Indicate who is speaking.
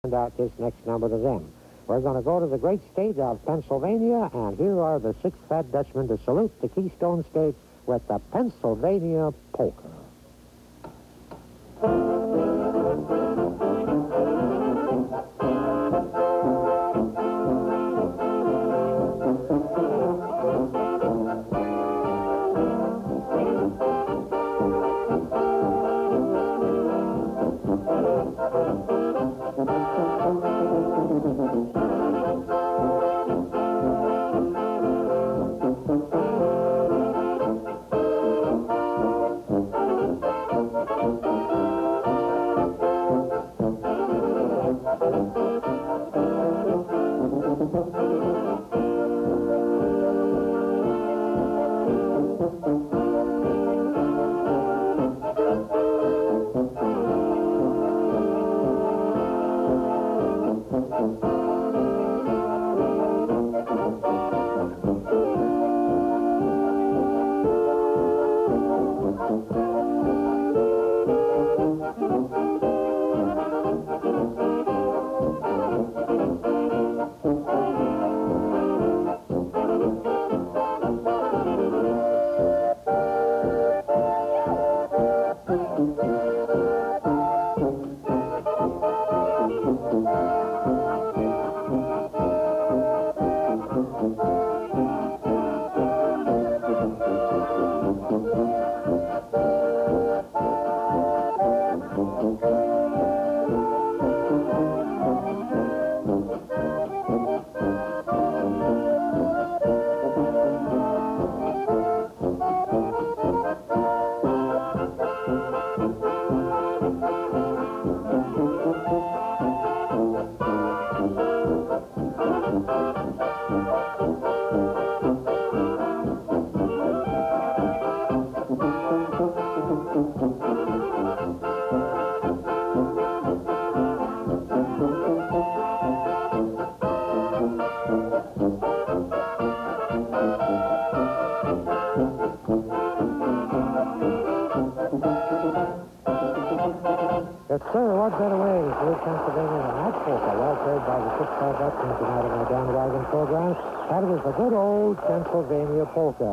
Speaker 1: send out this next number to them. We're going to go to the great state of Pennsylvania, and here are the Six Fat Dutchmen to salute the Keystone State with the Pennsylvania Polka. Yes, sir, what better way to salute Pennsylvania than that polka, well played by the Six Fat Dutchmen tonight in our bandwagon program. That was the good old Pennsylvania polka.